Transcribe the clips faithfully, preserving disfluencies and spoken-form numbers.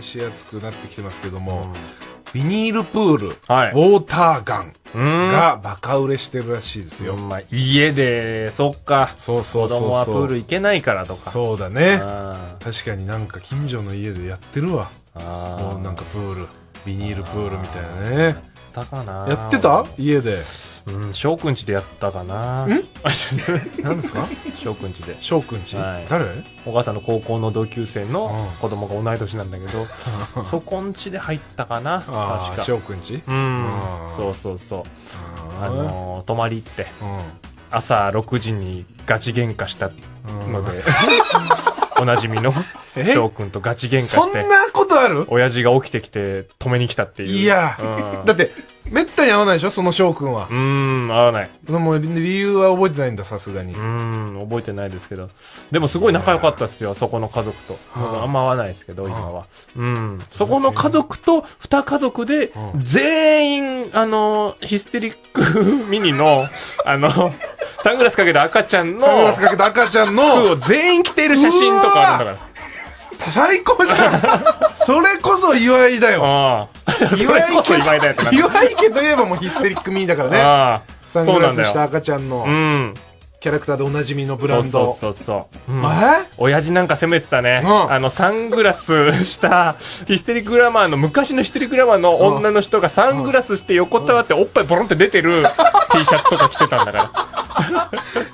し暑くなってきてますけども、ビニールプール、 はい、 ウォーターガンがバカ売れしてるらしいですよ。 うん、まあ、家で、そっか。 そうそうそうそう。 子供はプール行けないからとか。 そうだね。確かになんか近所の家でやってるわ。 あもうなんかプール、ビニールプールみたいなね。やったかな。 やってた家で。 うん、翔くんちでやったかな。ん何ですか？ 翔くんちで。 翔くんち、はい、誰？ お母さんの高校の同級生の子供が同い年なんだけど、うん、そこんちで入ったかな。確か。 翔くんち？ うん。そうそうそう。あのー、泊まり行って、うん、朝ろくじにガチ喧嘩したので、おなじみの翔くんとガチ喧嘩して。 そんなことある？ 親父が起きてきて止めに来たっていう。 いや、うん、だって、めったに会わないでしょその翔くんは。 うーん、合わない。 もう理由は覚えてないんだ、さすがに。 うーん、覚えてないですけど。でもすごい仲良かったっすよ、そこの家族と。あんま会わないですけど、今は。うん。そこの家族と二家族で、全員、あの、ヒステリックミニの、あの、サングラスかけた赤ちゃんの、 サングラスかけた赤ちゃんの、 服を全員着ている写真とかあるんだから。 最高じゃん。それこそ岩井だよ。 ああ。それこそ岩井だよって。 岩井家といえばもうヒステリックミニだからね。ああ。サングラスした赤ちゃんのキャラクターでおなじみのブランド。 そうそうそう。 うん、え？ 親父なんか攻めてたね。うん、あのサングラスしたヒステリックグラマーの昔のヒステリックグラマーの女の人がサングラスして横たわっておっぱいボロンって出てる T シャツとか着てたんだから。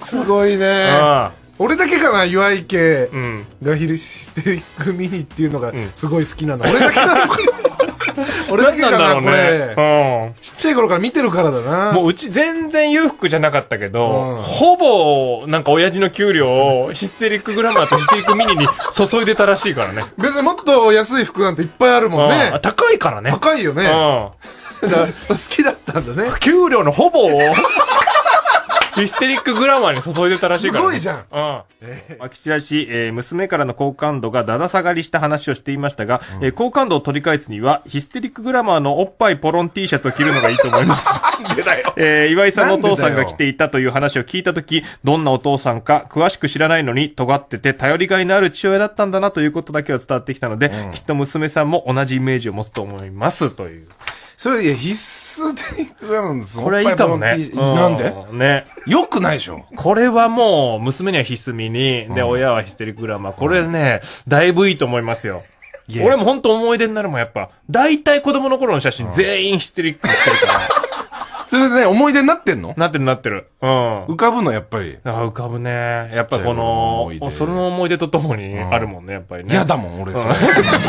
すごいね。ああ。俺だけかな、岩井家がヒステリックミニっていうのがすごい好きなの。俺だけなのかな。俺だけかな、これ。ちっちゃい頃から見てるからだな。 もううち全然裕福じゃなかったけど、ほぼなんか親父の給料をヒステリックグラマーとヒステリックミニに注いでたらしいからね。 別にもっと安い服なんていっぱいあるもんね。 高いからね。 高いよね。好きだったんだね。 給料のほぼをヒステリックグラマーに注いでたらしいから、ね。 すごいじゃん。 うん。えー、空き地らし、えー、娘からの好感度がだだ下がりした話をしていましたが、うん、えー、好感度を取り返すには、ヒステリックグラマーのおっぱいポロン T シャツを着るのがいいと思います。 なんでだよ。 えー、岩井さんのお父さんが着ていたという話を聞いたとき、どんなお父さんか詳しく知らないのに、尖ってて頼りがいのある父親だったんだなということだけは伝わってきたので、うん、きっと娘さんも同じイメージを持つと思います、という。 それ、いや、必須テリックグラマーです。 これいいかもね。 なんでね。 よくないでしょ。 これはもう、娘には必須ミニ、で、親はヒステリックグラマー。これね、だいぶいいと思いますよ。俺も本当思い出になるもん、やっぱ。大体子供の頃の写真、全員ヒステリックしてるから。 それでね、思い出になってんの？ なってるなってる。うん。 浮かぶの、やっぱり。 あ、浮かぶね。やっぱこの、それの思い出とともにあるもんね、やっぱりね。 嫌だもん、俺、それ。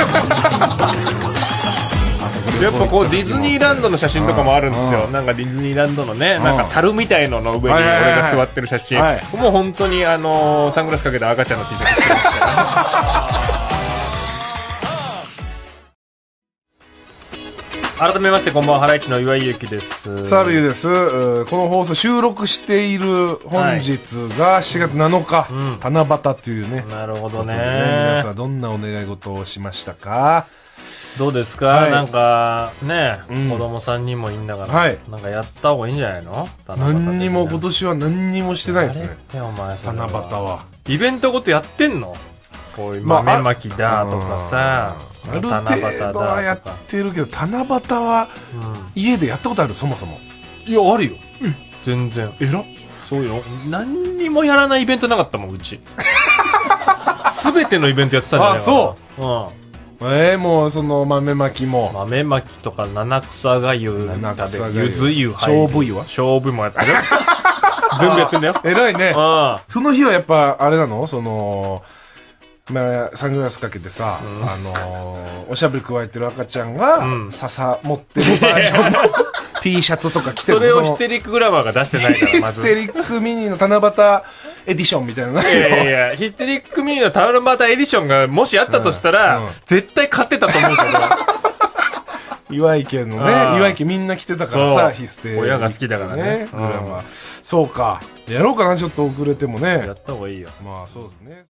やっぱこうディズニーランドの写真とかもあるんですよ。なんかディズニーランドのね、なんか樽みたいのの上に俺が座ってる写真。もう本当にあのー、サングラスかけた赤ちゃんの T シャツ着てますから。改めましてこんばんは、ハライチの岩井ゆきです。 サルユです。この放送収録している本日がしがつなのか、はい、うん、七夕というね。 なるほどね。 皆さんどんなお願い事をしましたか？ どうですか、はい、なんかね、うん、子供さんにんもいいんだから、はい、なんかやった方がいいんじゃないの？ 何にも今年は何にもしてないですね。 お前七夕はイベントごとやってんの？こういう豆まきだとかさ、 ある程度はやってるけど、七夕は家でやったことある？そもそも。 いや、あるよ。全然。 えら？ そうよ。何にもやらないイベントなかったもん、うち。すべてのイベントやってたんじゃないかな。 あ、そう。うん。ええー、もうその豆まきも豆まきとか七草がゆだでゆず湯勝負湯は勝負もやってる全部やってんだよ。 偉いね。あ、その日はやっぱあれなの？そのまあサングラスかけてさ、うん、あのー、おしゃべり加えてる赤ちゃんが、うん、笹持ってるバージョンのT シャツとか着てる。 それをヒステリックグラマーが出してないからまず。 ヒステリックミニの七夕エディションみたいな。 いやいや、ヒステリックミニの七夕エディションがもしあったとしたら、うんうん、絶対買ってたと思うけど。岩井家のね、岩井家みんな着てたからさ、ヒステリック、ね。 親が好きだからね。 グラマー。そうか。やろうかな、ちょっと遅れてもね。 やった方がいいよ。 まあそうですね。